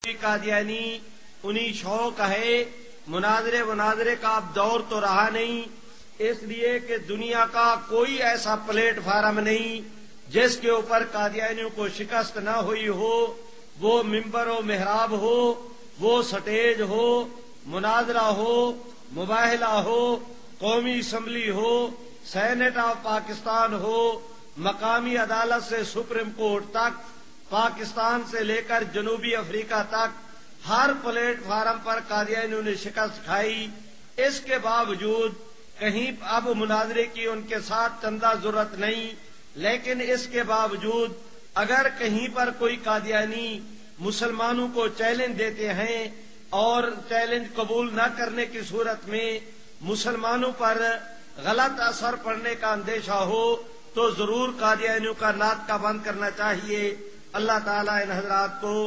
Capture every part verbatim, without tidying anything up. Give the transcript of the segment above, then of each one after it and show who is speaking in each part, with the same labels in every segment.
Speaker 1: قادیانی انہیں شوق ہے، مناظرے مناظرے کا اب دور تو رہا نہیں، اس لیے کہ دنیا کا کوئی ایسا پلیٹ فارم نہیں جس کے اوپر قادیانیوں کو شکست نہ ہوئی ہو، وہ ممبر و محراب ہو، وہ سٹیج ہو، مناظرہ ہو، مباہلہ ہو، قومی اسمبلی ہو، سینٹ آف پاکستان ہو، مقامی عدالت سے سپریم کورٹ تک، پاکستان سے لے کر جنوبی افریقہ تک ہر پلیٹ فارم پر قادیانیوں نے شکست کھائی۔ اس کے باوجود کہیں اب مناظرے کی ان کے ساتھ چندہ ضرورت نہیں، لیکن اس کے باوجود اگر کہیں پر کوئی قادیانی مسلمانوں کو چیلنج دیتے ہیں اور چیلنج قبول نہ کرنے کی صورت میں مسلمانوں پر غلط اثر پڑنے کا اندیشہ ہو تو ضرور قادیانیوں کا ناطقہ بند کرنا چاہیے۔ اللہ تعالیٰ ان حضرات کو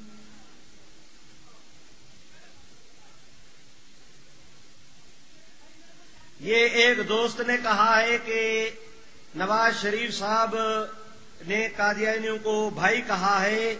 Speaker 1: یہ ایک دوست نے کہا ہے کہ نواز شریف صاحب نے قادیانیوں کو بھائی کہا ہے،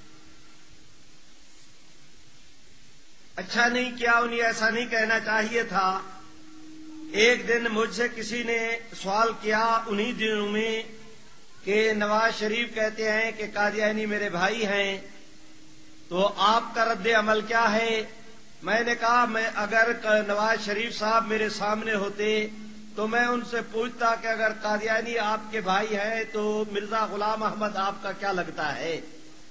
Speaker 1: اچھا نہیں کیا، انہیں ایسا نہیں کہنا چاہیے تھا۔ ایک دن مجھ سے کسی نے سوال کیا انہی دنوں میں کہ نواز شریف کہتے ہیں کہ قادیانی میرے بھائی ہیں، تو آپ کا رد عمل کیا ہے؟ میں نے کہا میں اگر نواز شریف صاحب میرے سامنے ہوتے تو میں ان سے پوچھتا کہ اگر قادیانی آپ کے بھائی ہیں تو مرزا غلام احمد آپ کا کیا لگتا ہے؟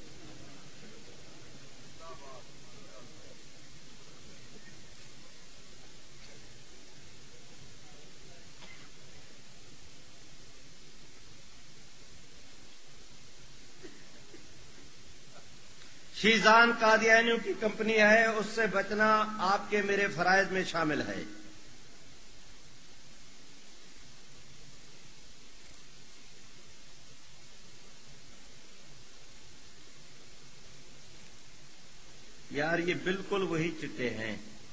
Speaker 1: شیزان قادیانیوں کی کمپنی ہے، اس سے بچنا آپ کے میرے فرائض میں شامل ہے۔ یار یہ بالکل وہی چٹے ہیں۔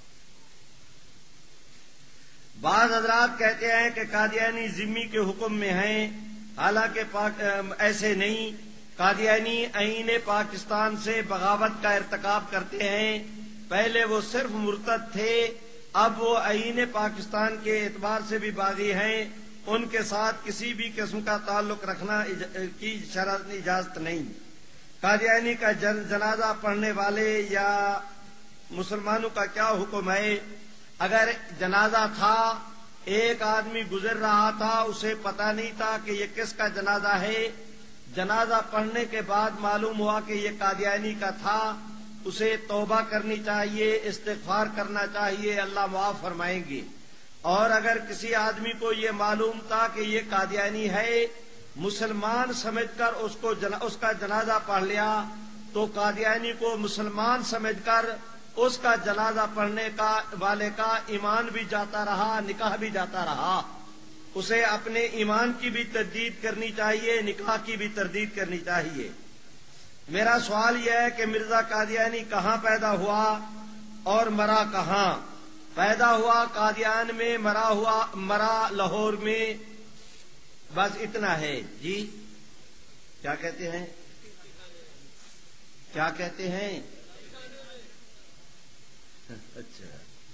Speaker 1: بعض حضرات کہتے ہیں کہ قادیانی ذمی کے حکم میں ہیں، حالانکہ پاک ایسے نہیں۔ قادیانی آئین پاکستان سے بغاوت کا ارتکاب کرتے ہیں، پہلے وہ صرف مرتد تھے، اب وہ آئین پاکستان کے اعتبار سے بھی باغی ہیں، ان کے ساتھ کسی بھی قسم کا تعلق رکھنا کی شرط اجازت نہیں۔ قادیانی کا جن جنازہ پڑھنے والے یا مسلمانوں کا کیا حکم ہے؟ اگر جنازہ تھا، ایک آدمی گزر رہا تھا، اسے پتہ نہیں تھا کہ یہ کس کا جنازہ ہے، جنازہ پڑھنے کے بعد معلوم ہوا کہ یہ قادیانی کا تھا، اسے توبہ کرنی چاہیے، استغفار کرنا چاہیے، اللہ معاف فرمائیں گے۔ اور اگر کسی آدمی کو یہ معلوم تھا کہ یہ قادیانی ہے، مسلمان سمجھ کر اس کو جنا اس کا جنازہ پڑھ لیا، تو قادیانی کو مسلمان سمجھ کر اس کا جنازہ پڑھنے کا والے کا ایمان بھی جاتا رہا، نکاح بھی جاتا رہا۔ اسے اپنے ایمان کی بھی تردید کرنی چاہیے، نکاح کی بھی تردید کرنی چاہیے۔ میرا سوال یہ ہے کہ مرزا قادیانی کہاں پیدا ہوا اور مرا کہاں؟ پیدا ہوا قادیان میں، مرا ہوا مرا لاہور میں، بس اتنا ہے۔ جی کیا کہتے ہیں؟ کیا کہتے ہیں؟ اچھا،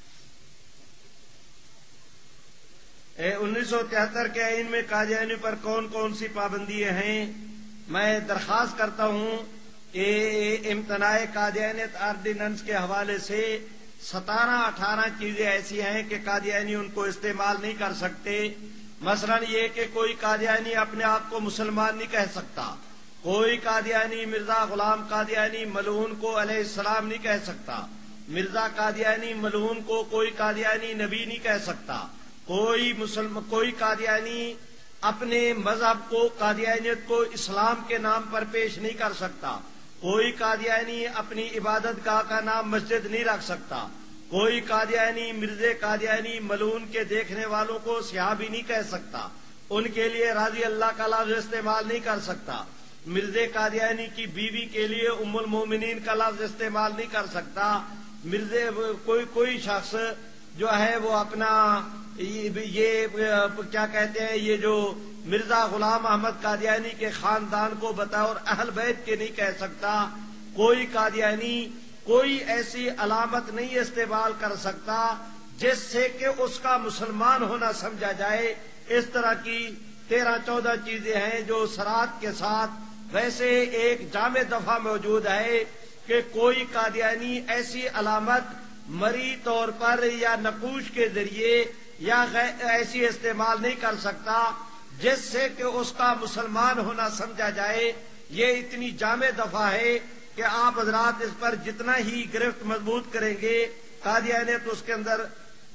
Speaker 1: انیس سو تہتر کے آئین میں قادیانی پر کون کون سی پابندیاں ہیں؟ میں درخواست کرتا ہوں کہ امتناع قادیانیت آرڈیننس کے حوالے سے ستارہ اٹھارہ چیزیں ایسی ہیں کہ قادیانی ان کو استعمال نہیں کر سکتے۔ مثلا یہ کہ کوئی قادیانی اپنے آپ کو مسلمان نہیں کہہ سکتا، کوئی قادیانی مرزا غلام قادیانی ملعون کو علیہ السلام نہیں کہہ سکتا، مرزا قادیانی ملعون کو کوئی قادیانی نبی نہیں کہہ سکتا، کوئی مسلم کوئی قادیانی اپنے مذہب کو قادیانیت کو اسلام کے نام پر پیش نہیں کر سکتا، کوئی قادیانی اپنی عبادت گاہ کا نام مسجد نہیں رکھ سکتا، کوئی قادیانی مرزے قادیانی ملعون کے دیکھنے والوں کو صحابی نہیں کہہ سکتا، ان کے لیے رضی اللہ کا لفظ استعمال نہیں کر سکتا، مرزے قادیانی کی بیوی کے لیے ام المومنین کا لفظ استعمال نہیں کر سکتا، مرزے کوئی کوئی شخص جو ہے وہ اپنا یہ کیا کہتے ہیں یہ جو مرزا غلام احمد قادیانی کے خاندان کو بطور اہل بیت کے نہیں کہہ سکتا، کوئی قادیانی کوئی ایسی علامت نہیں استعمال کر سکتا جس سے کہ اس کا مسلمان ہونا سمجھا جائے۔ اس طرح کی تیرہ چودہ چیزیں ہیں جو سرات کے ساتھ ویسے ایک جامع دفعہ موجود ہے کہ کوئی قادیانی ایسی علامت مری طور پر یا نقوش کے ذریعے یا ایسی استعمال نہیں کر سکتا جس سے کہ اس کا مسلمان ہونا سمجھا جائے۔ یہ اتنی جامع دفعہ ہے کہ آپ حضرات اس پر جتنا ہی گرفت مضبوط کریں گے قادیانیت اس کے اندر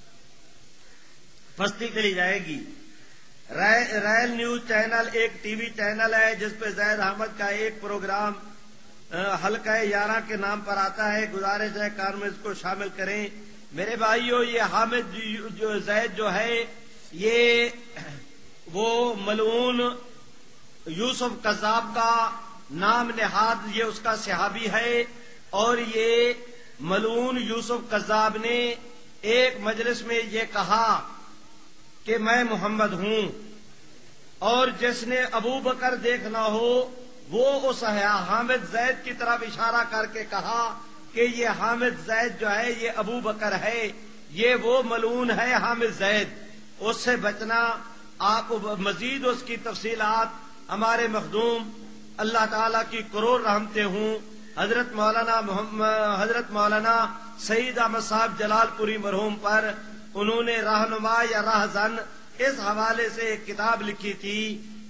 Speaker 1: پستی چلی جائے گی۔ ریل نیوز چینل ایک ٹی وی چینل ہے جس پہ زید احمد کا ایک پروگرام حلقہ یارہ کے نام پر آتا ہے، گزارش ہے کار میں اس کو شامل کریں۔ میرے بھائیو، یہ حامد جو زید جو ہے یہ وہ ملعون یوسف قذاب کا نام نہاد، یہ اس کا صحابی ہے، اور یہ ملعون یوسف قذاب نے ایک مجلس میں یہ کہا کہ میں محمد ہوں، اور جس نے ابو بکر دیکھنا ہو وہ اس حامد زید کی طرف اشارہ کر کے کہا کہ یہ حامد زید جو ہے یہ ابو بکر ہے، یہ وہ ملعون ہے حامد زید، اس سے بچنا۔ آپ مزید اس کی تفصیلات ہمارے مخدوم اللہ تعالی کی کروڑ رحمتیں ہوں حضرت مولانا محمد حضرت مولانا سعید احمد صاحب جلال پوری مرحوم پر، انہوں نے رہنما یا راہزن اس حوالے سے ایک کتاب لکھی تھی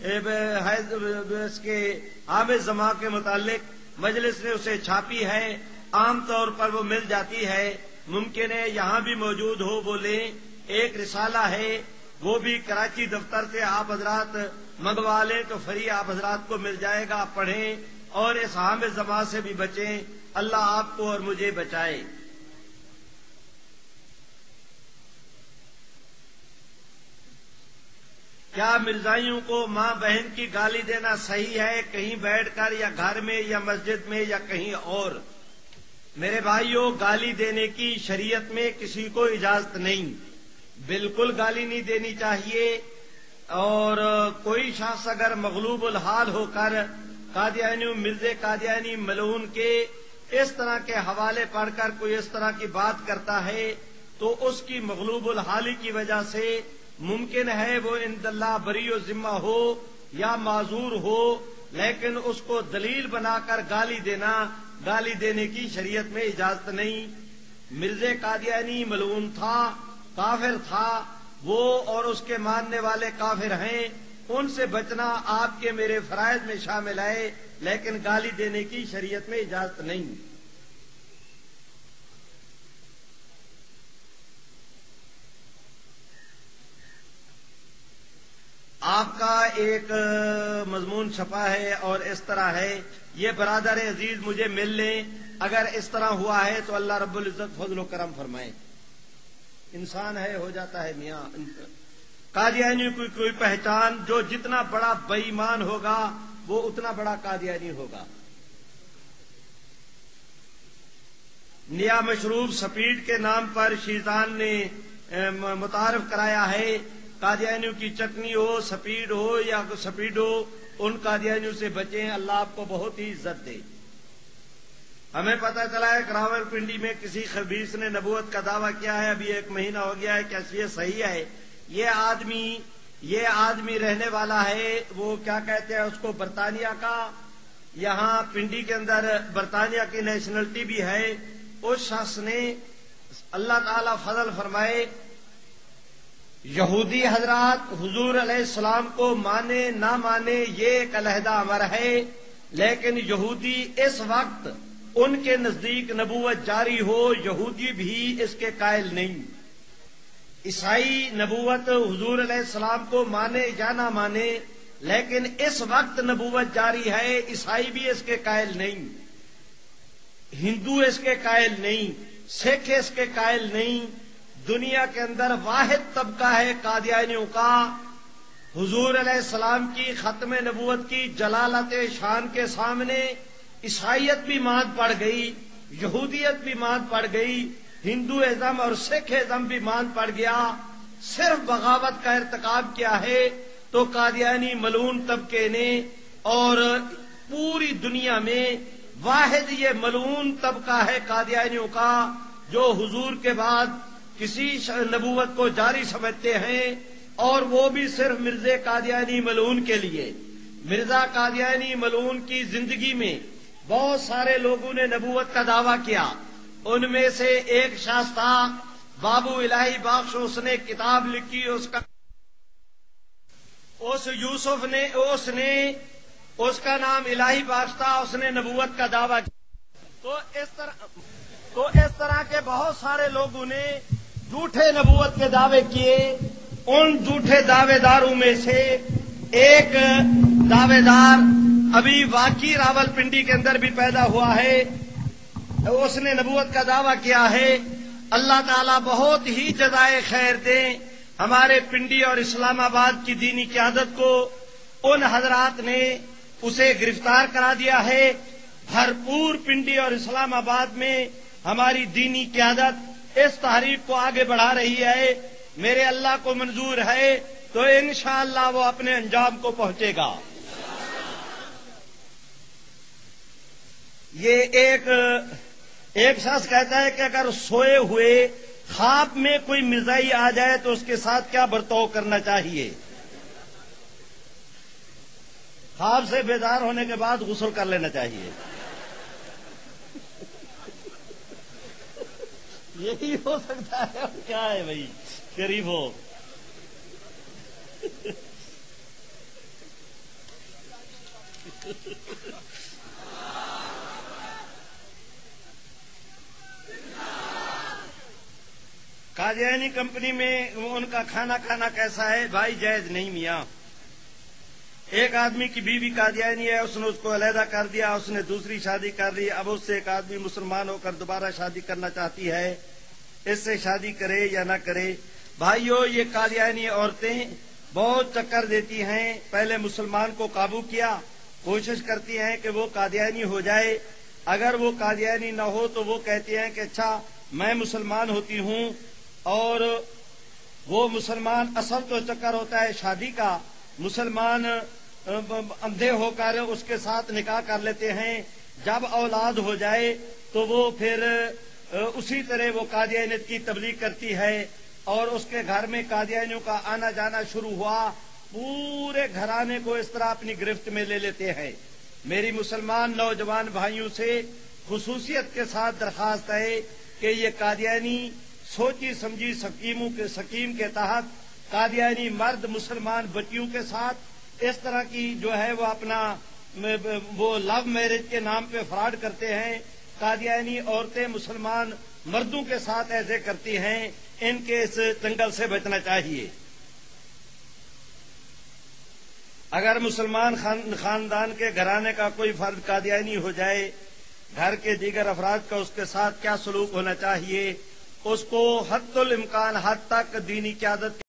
Speaker 1: اس کے حامد زمان کے متعلق، مجلس نے اسے چھاپی ہے، عام طور پر وہ مل جاتی ہے، ممکن ہے یہاں بھی موجود ہو وہ لیں۔ ایک رسالہ ہے وہ بھی کراچی دفتر سے آپ حضرات منگوا لیں تو فری آپ حضرات کو مل جائے گا، آپ پڑھیں اور اس حامد زمان سے بھی بچیں، اللہ آپ کو اور مجھے بچائے۔ کیا مرزائیوں کو ماں بہن کی گالی دینا صحیح ہے، کہیں بیٹھ کر یا گھر میں یا مسجد میں یا کہیں اور؟ میرے بھائیوں، گالی دینے کی شریعت میں کسی کو اجازت نہیں، بالکل گالی نہیں دینی چاہیے۔ اور کوئی شخص اگر مغلوب الحال ہو کر قادیانی مرزے قادیانی ملعون کے اس طرح کے حوالے پڑھ کر کوئی اس طرح کی بات کرتا ہے تو اس کی مغلوب الحالی کی وجہ سے ممکن ہے وہ عند اللہ بری و ذمہ ہو یا معذور ہو، لیکن اس کو دلیل بنا کر گالی دینا، گالی دینے کی شریعت میں اجازت نہیں۔ مرزے قادیانی ملعون تھا، کافر تھا وہ، اور اس کے ماننے والے کافر ہیں، ان سے بچنا آپ کے میرے فرائض میں شامل ہے، لیکن گالی دینے کی شریعت میں اجازت نہیں۔ آپ کا ایک مضمون چھپا ہے اور اس طرح ہے، یہ برادر عزیز مجھے مل لیں، اگر اس طرح ہوا ہے تو اللہ رب العزت فضل و کرم فرمائے۔ انسان ہے، ہو جاتا ہے میاں۔ قادیانی کی کوئی پہچان، جو جتنا بڑا بے ایمان ہوگا وہ اتنا بڑا قادیانی ہوگا۔ نیا مشروب سپیڈ کے نام پر شیطان نے متعارف کرایا ہے، قادیانیوں کی چٹنی ہو، سپیڈ ہو یا سپیڈ ہو، ان قادیانیوں سے بچیں، اللہ آپ کو بہت ہی عزت دے۔ ہمیں پتہ چلا ہے کہ راول پنڈی میں کسی خبیث نے نبوت کا دعویٰ کیا ہے، ابھی ایک مہینہ ہو گیا ہے، کیا یہ صحیح ہے؟ یہ آدمی یہ آدمی رہنے والا ہے، وہ کیا کہتے ہیں اس کو، برطانیہ کا، یہاں پنڈی کے اندر برطانیہ کی نیشنلٹی بھی ہے۔ اس شخص نے، اللہ تعالی فضل فرمائے، یہودی حضرات حضور علیہ السلام کو مانے نہ مانے یہ ایک علیحدہ امر ہے، لیکن یہودی اس وقت ان کے نزدیک نبوت جاری ہو، یہودی بھی اس کے قائل نہیں۔ عیسائی نبوت حضور علیہ السلام کو مانے یا نہ مانے، لیکن اس وقت نبوت جاری ہے، عیسائی بھی اس کے قائل نہیں، ہندو اس کے قائل نہیں، سکھ اس کے قائل نہیں۔ دنیا کے اندر واحد طبقہ ہے قادیانیوں کا، حضور علیہ السلام کی ختم نبوت کی جلالت شان کے سامنے عیسائیت بھی مات پڑ گئی، یہودیت بھی مات پڑ گئی، ہندو ازم اور سکھ ازم بھی مات پڑ گیا، صرف بغاوت کا ارتکاب کیا ہے تو قادیانی ملعون طبقے نے، اور پوری دنیا میں واحد یہ ملعون طبقہ ہے قادیانیوں کا جو حضور کے بعد کسی نبوت کو جاری سمجھتے ہیں، اور وہ بھی صرف مرزا قادیانی ملعون کے لیے۔ مرزا قادیانی ملعون کی زندگی میں بہت سارے لوگوں نے نبوت کا دعویٰ کیا، ان میں سے ایک شخص تھا بابو الہی بخش، اس نے کتاب لکھی، اس کا اس یوسف نے اس نے اس کا نام الہی بخش تھا، اس نے نبوت کا دعویٰ کیا۔ تو اس طرح تو اس طرح کے بہت سارے لوگوں نے جھوٹے نبوت کے دعوے کیے۔ ان جھوٹے دعوے داروں میں سے ایک دعوے دار ابھی واقعی راول پنڈی کے اندر بھی پیدا ہوا ہے، اس نے نبوت کا دعویٰ کیا ہے۔ اللہ تعالیٰ بہت ہی جزائے خیر دیں ہمارے پنڈی اور اسلام آباد کی دینی قیادت کو، ان حضرات نے اسے گرفتار کرا دیا ہے۔ بھرپور پنڈی اور اسلام آباد میں ہماری دینی قیادت اس تحریک کو آگے بڑھا رہی ہے۔ میرے اللہ کو منظور ہے تو انشاءاللہ وہ اپنے انجام کو پہنچے گا۔ یہ ایک ایک شخص کہتا ہے کہ اگر سوئے ہوئے خواب میں کوئی مرزائی آ جائے تو اس کے ساتھ کیا برتاؤ کرنا چاہیے؟ خواب سے بیدار ہونے کے بعد غسل کر لینا چاہیے۔ یہی ہو سکتا ہے، کیا ہے بھائی، قریب ہو۔ قادیانی کمپنی میں ان کا کھانا کھانا کیسا ہے؟ بھائی جائز نہیں میاں۔ ایک آدمی کی بیوی قادیانی ہے، اس نے اس کو علیحدہ کر دیا، اس نے دوسری شادی کر لی، اب اس سے ایک آدمی مسلمان ہو کر دوبارہ شادی کرنا چاہتی ہے، اس سے شادی کرے یا نہ کرے؟ بھائیو، یہ قادیانی عورتیں بہت چکر دیتی ہیں، پہلے مسلمان کو قابو کیا، کوشش کرتی ہیں کہ وہ قادیانی ہو جائے، اگر وہ قادیانی نہ ہو تو وہ کہتی ہیں کہ اچھا میں مسلمان ہوتی ہوں، اور وہ مسلمان اصل تو چکر ہوتا ہے شادی کا، مسلمان اندھے ہو کر اس کے ساتھ نکاح کر لیتے ہیں، جب اولاد ہو جائے تو وہ پھر اسی طرح وہ قادیانیت کی تبلیغ کرتی ہے، اور اس کے گھر میں قادیانیوں کا آنا جانا شروع ہوا، پورے گھرانے کو اس طرح اپنی گرفت میں لے لیتے ہیں۔ میری مسلمان نوجوان بھائیوں سے خصوصیت کے ساتھ درخواست ہے کہ یہ قادیانی سوچی سمجھی سکیموں کے سکیم کے تحت قادیانی مرد مسلمان بچیوں کے ساتھ اس طرح کی جو ہے وہ اپنا وہ لو میرج کے نام پہ فراڈ کرتے ہیں، قادیانی عورتیں مسلمان مردوں کے ساتھ ایسے کرتی ہیں، ان کے اس چنگل سے بچنا چاہیے۔ اگر مسلمان خان خاندان کے گھرانے کا کوئی فرد قادیانی ہو جائے، گھر کے دیگر افراد کا اس کے ساتھ کیا سلوک ہونا چاہیے؟ اس کو حد الامکان حد تک دینی قیادت